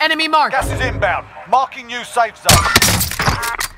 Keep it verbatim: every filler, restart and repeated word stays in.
Enemy marked. Gas is inbound. Marking new safe zone.